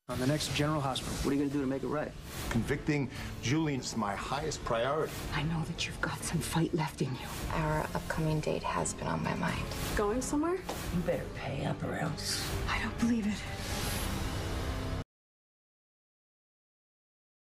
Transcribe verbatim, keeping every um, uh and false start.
On the next General Hospital. What are you going to do to make it right? Convicting Julian is my highest priority. I know that you've got some fight left in you. Our upcoming date has been on my mind. Going somewhere? You better pay up or else. I don't believe it.